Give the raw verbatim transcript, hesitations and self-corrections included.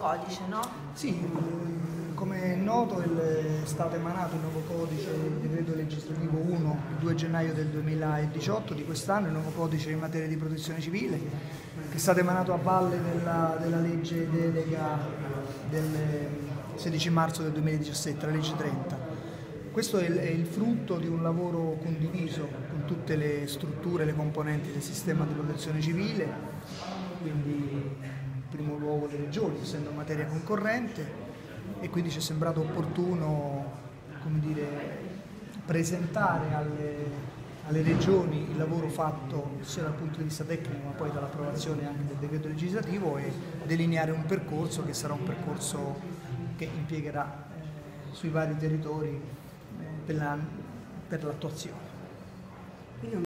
codice, no? Sì, come è noto è stato emanato il nuovo codice, il decreto legislativo uno, il due gennaio del duemiladiciotto di quest'anno, il nuovo codice in materia di protezione civile, che è stato emanato a valle della, della legge delega del sedici marzo del duemiladiciassette, la legge trenta. Questo è il, è il frutto di un lavoro condiviso con tutte le strutture, le componenti del sistema di protezione civile, quindi in primo luogo le regioni, essendo materia concorrente, e quindi ci è sembrato opportuno, come dire, presentare alle, alle regioni il lavoro fatto sia dal punto di vista tecnico ma poi dall'approvazione anche del decreto legislativo e delineare un percorso che sarà un percorso che impiegherà eh, sui vari territori per l'attuazione.